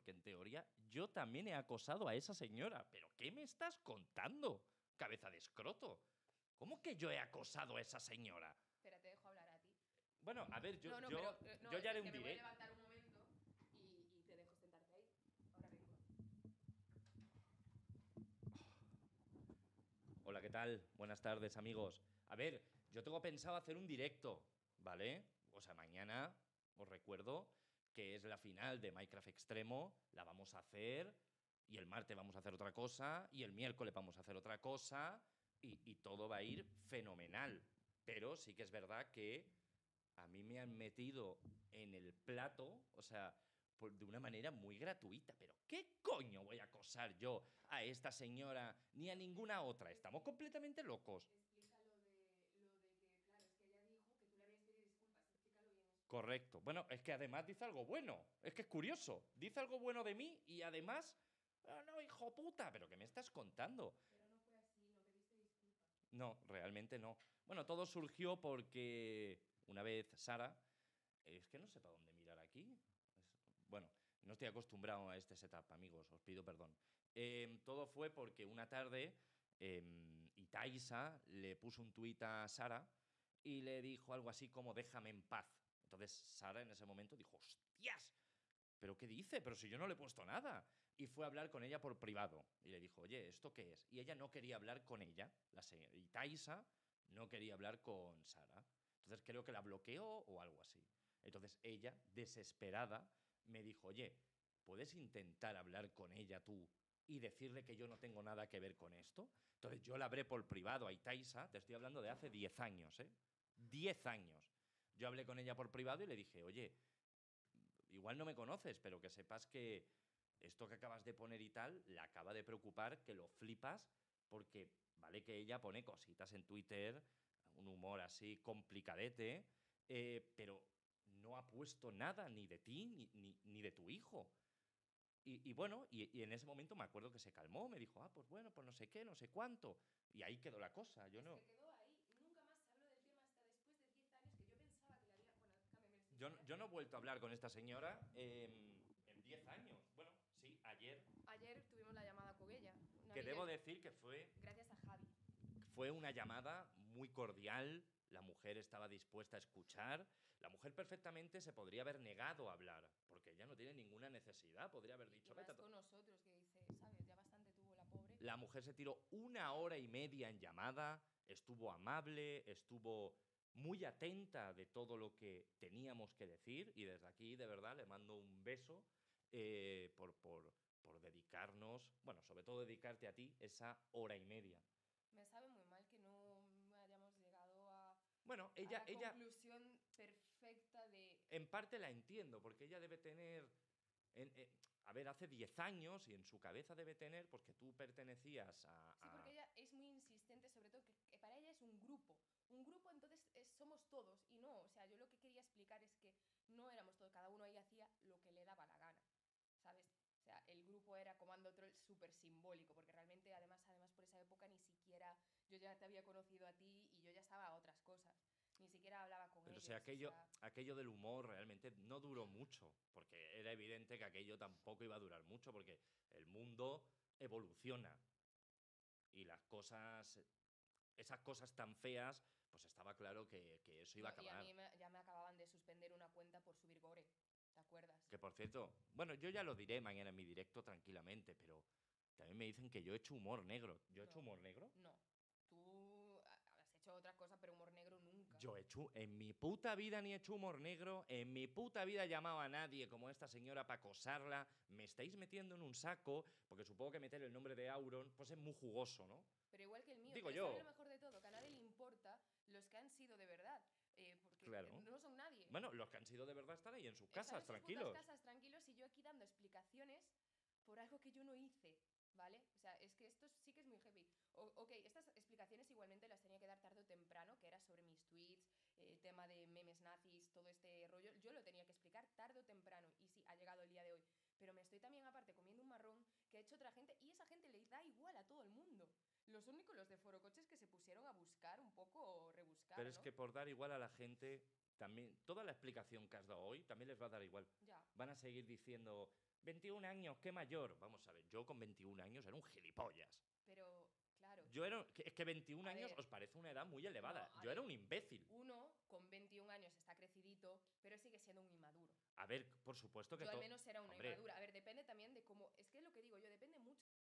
porque en teoría yo también he acosado a esa señora. ¿Pero qué me estás contando, cabeza de escroto? ¿Cómo que yo he acosado a esa señora? Espera, te dejo hablar a ti. Bueno, a ver, No, yo ya haré es un que me voy a directo. levantar un momento y te dejo sentarte ahí. Ahora vengo. Hola, ¿qué tal? Buenas tardes, amigos. A ver, yo tengo pensado hacer un directo, ¿vale? O sea, mañana os recuerdo que es la final de Minecraft Extremo, la vamos a hacer, y el martes vamos a hacer otra cosa, y el miércoles vamos a hacer otra cosa, y todo va a ir fenomenal. Pero sí que es verdad que a mí me han metido en el plato, o sea, de una manera muy gratuita. Pero ¿qué coño voy a acosar yo a esta señora ni a ninguna otra? Estamos completamente locos. Explica lo de que, claro, es que ella dijo que tú le habías pedido disculpas. Explícalo bien eso. Correcto. Bueno, es que además dice algo bueno. Es que es curioso. Dice algo bueno de mí y además... "Ah, no, hijo puta, pero ¿qué me estás contando?". Pero no fue así, no pediste disculpas. No, realmente no. Bueno, todo surgió porque una vez Sara... Es que no sé para dónde mirar aquí. Bueno, no estoy acostumbrado a este setup, amigos, os pido perdón. Todo fue porque una tarde Itaisa le puso un tuit a Sara y le dijo algo así como déjame en paz. Entonces Sara en ese momento dijo, ¡hostias! ¿Pero qué dice? Pero si yo no le he puesto nada. Y fue a hablar con ella por privado. Y le dijo, oye, ¿esto qué es? Y ella no quería hablar con ella. La señora Itaisa no quería hablar con Sara. Entonces creo que la bloqueó o algo así. Entonces ella, desesperada, me dijo, oye, ¿puedes intentar hablar con ella tú y decirle que yo no tengo nada que ver con esto? Entonces yo la hablé por privado a Itaisa, te estoy hablando de hace 10 años, ¿eh? 10 años. Yo hablé con ella por privado y le dije, oye, igual no me conoces, pero que sepas que esto que acabas de poner y tal, la acaba de preocupar, que lo flipas, porque vale que ella pone cositas en Twitter, un humor así complicadete, pero no ha puesto nada ni de ti ni de tu hijo. Y bueno, y en ese momento me acuerdo que se calmó, me dijo, ah, pues bueno, pues no sé qué, no sé cuánto. Y ahí quedó la cosa. Yo Es no, que quedó ahí. Nunca más se habló del tema hasta después de 10 años que yo pensaba que le había... Bueno, déjame ver si espera. yo no he vuelto a hablar con esta señora en 10 años. Bueno, sí, ayer. Ayer tuvimos la llamada con ella. Que debo decir que fue Gracias a Javi. Fue una llamada muy cordial, la mujer estaba dispuesta a escuchar, la mujer perfectamente se podría haber negado a hablar, porque ella no tiene ninguna necesidad, podría haber dicho, Y vete más a con nosotros, que dice, ¿sabes? Ya bastante tuvo la pobre. La mujer se tiró 1 hora y media en llamada, estuvo amable, estuvo muy atenta de todo lo que teníamos que decir y desde aquí de verdad le mando un beso por dedicarnos, bueno, sobre todo dedicarte a ti esa 1 hora y media. Me sabe muy mal que no hayamos llegado Bueno, a la conclusión perfecta de... en parte la entiendo, porque ella debe tener, a ver, hace 10 años y en su cabeza debe tener, pues que tú pertenecías Sí, porque ella es muy insistente, sobre todo que para ella es un grupo. Un grupo, entonces somos todos. Y no, o sea, yo lo que quería explicar es que no éramos todos, cada uno ahí hacía lo que le daba la gana, ¿sabes? O sea, el grupo era Comando Troll súper simbólico, porque realmente, además por esa época ni siquiera yo ya te había conocido a ti y yo ya estaba a otras cosas. Ni siquiera hablaba con Pero ellos, si aquello del humor realmente no duró mucho, porque era evidente que aquello tampoco iba a durar mucho, porque el mundo evoluciona y las cosas, esas cosas tan feas, pues estaba claro que eso iba a No, y a acabar. mí ya me acababan de suspender una cuenta por subir gore, ¿te acuerdas? Que por cierto, bueno, yo ya lo diré mañana en mi directo tranquilamente, pero también me dicen que yo he hecho humor negro. ¿Yo he hecho No, humor negro? no. Tú has hecho otras cosas, pero humor negro nunca. Yo he hecho, en mi puta vida ni he hecho humor negro, en mi puta vida he llamado a nadie como esta señora para acosarla. Me estáis metiendo en un saco, porque supongo que meter el nombre de Auron, pues es muy jugoso, ¿no? Pero igual que el mío, Digo pero ¿sabes lo yo, mejor de todo? Que a nadie le importa los que han sido de verdad, porque claro. no son nadie. Bueno, los que han sido de verdad están ahí en sus Están casas, en sus putas tranquilos. casas tranquilos y yo aquí dando explicaciones por algo que yo no hice, ¿vale? O sea, es que esto sí que es muy heavy. Ok, estas explicaciones igualmente las tenía que dar tarde o temprano, que era sobre mis tweets, el tema de memes nazis, todo este rollo. Yo lo tenía que explicar tarde o temprano y sí, ha llegado el día de hoy. Pero me estoy también aparte comiendo un marrón que ha hecho otra gente y esa gente le da igual a todo el mundo. Los únicos, los de Forocoches, que se pusieron a buscar un poco o rebuscar, Pero es ¿no? que por dar igual a la gente, también, toda la explicación que has dado hoy también les va a dar igual. Ya. Van a seguir diciendo, 21 años, qué mayor. Vamos a ver, yo con 21 años era un gilipollas. Pero, claro. Es que 21 A años ver, os parece una edad muy elevada. no, a Yo era ver, un imbécil. uno con 21 años está crecidito, pero sigue siendo un inmaduro. A ver, por supuesto que Yo al todo. menos era una Hombre, inmadura. A ver, depende también de cómo. Es que es lo que digo yo, depende mucho